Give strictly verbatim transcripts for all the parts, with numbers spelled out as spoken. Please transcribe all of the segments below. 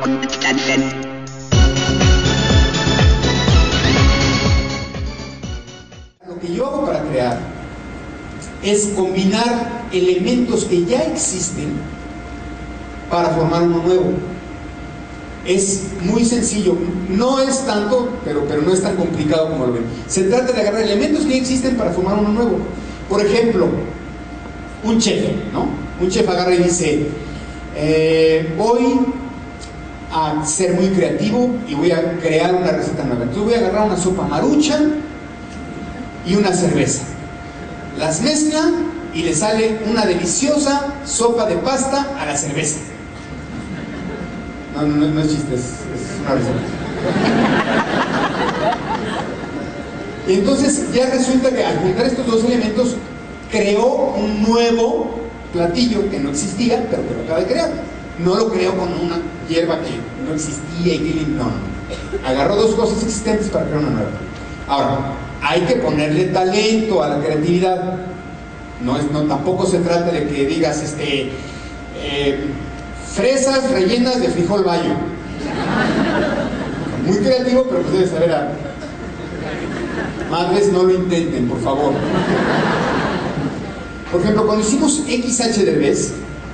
Lo que yo hago para crear es combinar elementos que ya existen para formar uno nuevo. Es muy sencillo, no es tanto, pero, pero no es tan complicado como lo ven. Se trata de agarrar elementos que ya existen para formar uno nuevo. Por ejemplo, un chef, ¿no? Un chef agarra y dice, eh, voy a ser muy creativo y voy a crear una receta nueva. Entonces voy a agarrar una sopa Maruchan y una cerveza. Las mezcla y le sale una deliciosa sopa de pasta a la cerveza. No, no, no, no es chiste, es, es una receta. Y entonces ya resulta que al juntar estos dos elementos creó un nuevo platillo que no existía, pero que lo acaba de crear. No lo creó con una hierba que no existía y que no, no. Agarró dos cosas existentes para crear una nueva. Ahora, hay que ponerle talento a la creatividad. No es, no, tampoco se trata de que digas este eh, fresas rellenas de frijol bayo. Muy creativo, pero pues debes saber algo. Más veces no lo intenten, por favor. Por ejemplo, cuando hicimos X H Derbez,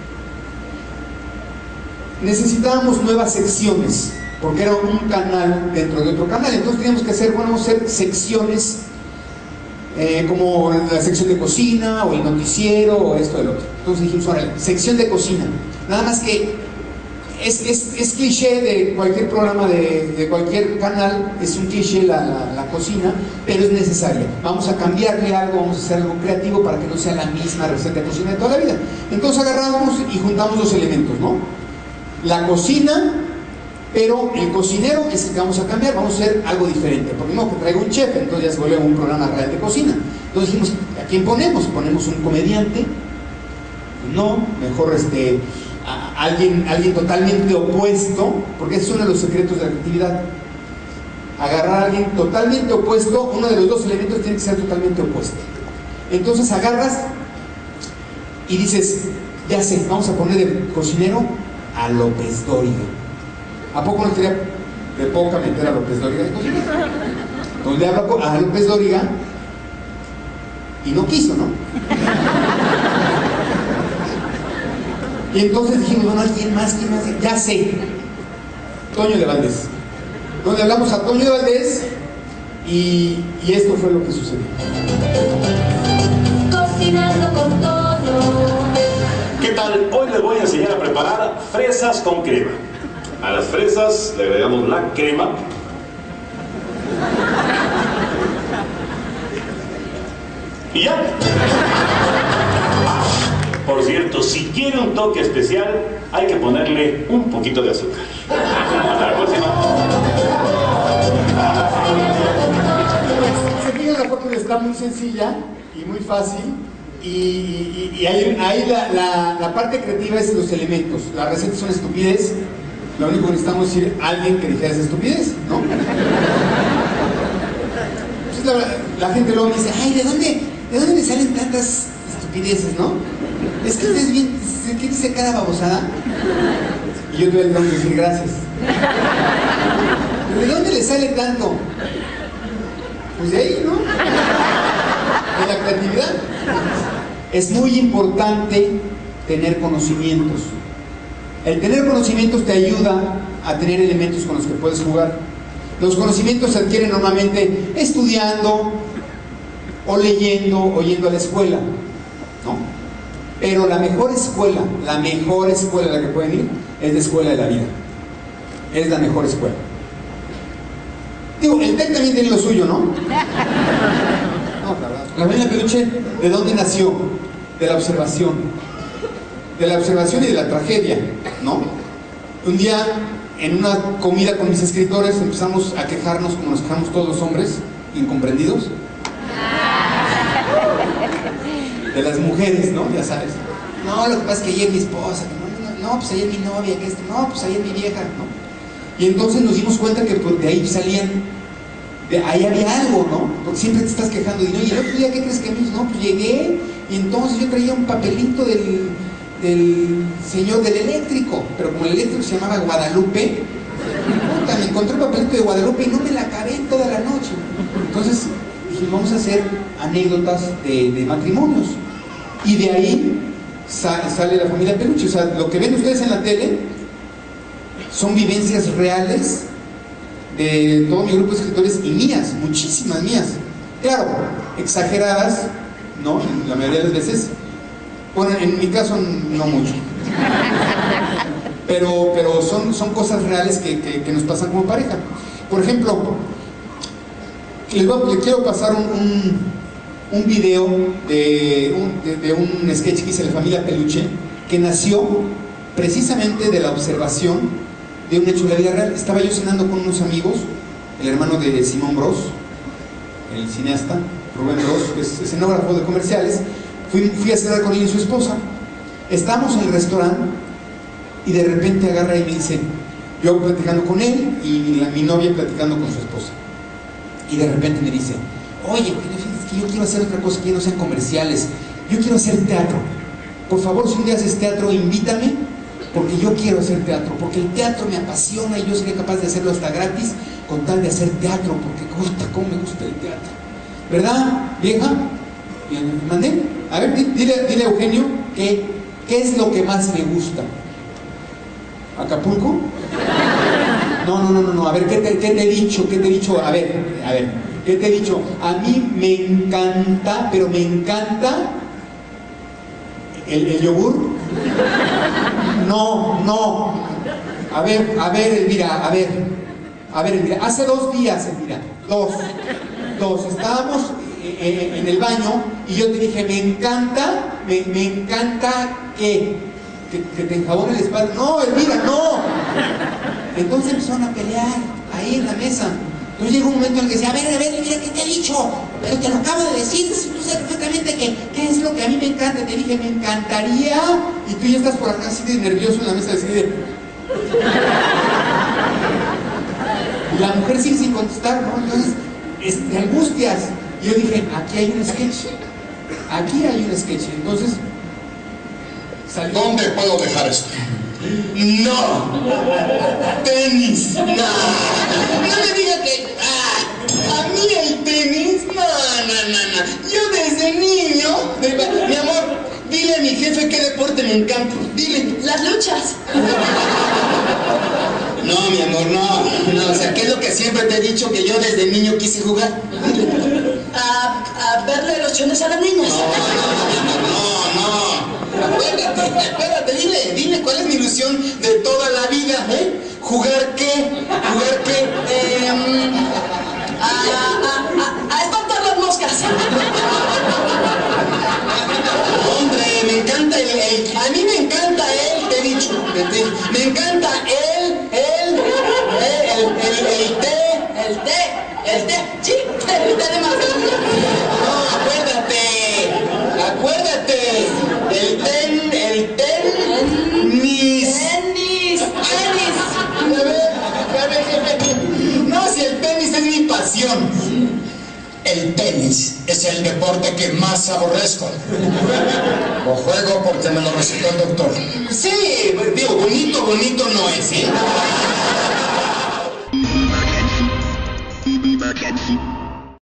necesitábamos nuevas secciones, porque era un canal dentro de otro canal. Entonces teníamos que hacer, bueno, vamos a hacer secciones eh, como la sección de cocina, o el noticiero, o esto, el otro. Entonces dijimos, órale, sección de cocina. Nada más que es, es, es cliché de cualquier programa, de, de cualquier canal, es un cliché la, la, la cocina, pero es necesaria. Vamos a cambiarle algo, vamos a hacer algo creativo para que no sea la misma receta de cocina de toda la vida. Entonces agarramos y juntamos dos elementos, ¿no? La cocina, pero el cocinero es el que vamos a cambiar, vamos a hacer algo diferente, porque no, que traiga un chef, entonces ya se vuelve un programa real de cocina. Entonces dijimos, ¿a quién ponemos? ¿Ponemos un comediante? No, mejor este, a alguien, alguien totalmente opuesto, porque ese es uno de los secretos de la creatividad. Agarrar a alguien totalmente opuesto, uno de los dos elementos tiene que ser totalmente opuesto. Entonces agarras y dices, ya sé, vamos a poner de cocinero a López Dóriga. ¿A poco no sería de poca meter a López Dóriga de cocina? Entonces le hablo a López Dóriga y no quiso, ¿no? Y entonces dijimos, bueno, ¿quién más? ¿Quién más? Ya sé, Toño de Valdés. Entonces le hablamos a Toño de Valdés y, y esto fue lo que sucedió. Cocinando con Toño. ¿Qué tal? Hoy les voy a enseñar a preparar fresas con crema. A las fresas le agregamos la crema. Y ya. Por cierto, si quiere un toque especial, hay que ponerle un poquito de azúcar. Hasta la próxima. Se fijan, la fórmula está muy sencilla y muy fácil. Y, y, y ahí, ahí la, la, la parte creativa es los elementos. Las recetas son estupidez. Lo único que necesitamos es decir a alguien que dijera esa estupidez, ¿no? Pues la, la gente luego me dice, ay, ¿de dónde, ¿de dónde me salen tantas estupideces, no? Es que ustedes bien, ¿qué dice cada babosada? Y yo te voy a decir gracias. ¿De dónde le sale tanto? Pues de ahí, ¿no? De la creatividad. Es muy importante tener conocimientos. El tener conocimientos te ayuda a tener elementos con los que puedes jugar. Los conocimientos se adquieren normalmente estudiando o leyendo o yendo a la escuela, ¿no? Pero la mejor escuela, la mejor escuela a la que pueden ir es la escuela de la vida. Es la mejor escuela. Digo, el TEC también tiene lo suyo, ¿no? No, la verdad. La Reina Peluche, ¿de dónde nació? De la observación. De la observación y de la tragedia, ¿no? Un día, en una comida con mis escritores, empezamos a quejarnos como nos quejamos todos los hombres, incomprendidos. De las mujeres, ¿no? Ya sabes. No, lo que pasa es que ayer mi esposa, no, no, no, pues ayer mi novia, que esto, no, pues ayer mi vieja, ¿no? Y entonces nos dimos cuenta que pues, de ahí salían, de ahí había algo, ¿no? Porque siempre te estás quejando, y no, y el otro día, ¿qué crees que me hizo? No, pues llegué, y entonces yo traía un papelito del... del señor del eléctrico, pero como el eléctrico se llamaba Guadalupe, puta, me encontré un papelito de Guadalupe y no me la acabé en toda la noche. Entonces dije, vamos a hacer anécdotas de, de matrimonios. Y de ahí sale, sale la familia Peluche. O sea, lo que ven ustedes en la tele son vivencias reales de todo mi grupo de escritores y mías, muchísimas mías. Claro, exageradas, ¿no? La mayoría de las veces. Bueno, en mi caso no mucho. Pero, pero son, son cosas reales que, que, que nos pasan como pareja. Por ejemplo, les, voy, les quiero pasar un, un, un video de un, de, de un sketch que hice la familia Peluche, que nació precisamente de la observación de un hecho de la vida real. Estaba yo cenando con unos amigos, el hermano de Simón Bros, el cineasta, Rubén Bros, que es escenógrafo de comerciales. Fui, fui a cenar con él y su esposa. Estamos en el restaurante y de repente agarra y me dice, yo platicando con él y la, mi novia platicando con su esposa. Y de repente me dice, oye, es que yo quiero hacer otra cosa que no sean comerciales. Yo quiero hacer teatro. Por favor, si un día haces teatro, invítame, porque yo quiero hacer teatro, porque el teatro me apasiona y yo sería capaz de hacerlo hasta gratis con tal de hacer teatro, porque gusta, cómo me gusta el teatro. ¿Verdad, vieja? ¿Me mandé? A ver, dile, dile a Eugenio que, ¿qué es lo que más le gusta? ¿Acapulco? No, no, no, no, no. A ver, ¿qué te, qué te he dicho? ¿Qué te he dicho? A ver, a ver, ¿qué te he dicho? A mí me encanta, pero me encanta el, el yogur. No, no. A ver, a ver, Elvira, a ver. A ver, Elvira, hace dos días, Elvira, dos, dos, estábamos en el baño y yo te dije, me encanta, me, me encanta que, que, que te enjabone la espalda. No, Elvira, no. Entonces empezaron a pelear ahí en la mesa. Entonces llegó un momento en el que decía, a ver, a ver, Elvira, ¿qué te he dicho? Pero te lo acabo de decir, si tú sabes perfectamente que, qué es lo que a mí me encanta. Te dije, me encantaría. Y tú ya estás por acá así de nervioso en la mesa, así de... Y la mujer sigue sin contestar, ¿no? Entonces, es, de angustias. Y yo dije, aquí hay un sketch, aquí hay un sketch. Entonces, salió... ¿Dónde puedo dejar esto? No, tenis, no, no me diga que, ah, a mí el tenis, no, no, no, no, yo desde niño, de, mi amor, dile a mi jefe qué deporte me encanta, dile. Las luchas. No, mi amor, no, no, o sea, ¿qué es lo que siempre te he dicho que yo desde niño quise jugar? A, a verle los chones a las niñas. No, no, no. Acuérdate, acuérdate, dile, dile cuál es mi ilusión de toda la vida, ¿eh? ¿Jugar qué? ¿Jugar qué? Eh, a, a, a, a espantar las moscas. Hombre, me encanta el, el... A mí me encanta él, te he dicho. Me encanta él, él, el, el, el, el té. El té, el té, sí, el té de manzana. No, acuérdate, acuérdate. El ten, el tenis. Tenis, tenis. A ver, a ver, jefe. No, si el tenis es mi pasión. El tenis es el deporte que más aborrezco. Lo juego porque me lo recetó el doctor. Sí, digo, bonito, bonito no es, ¿eh?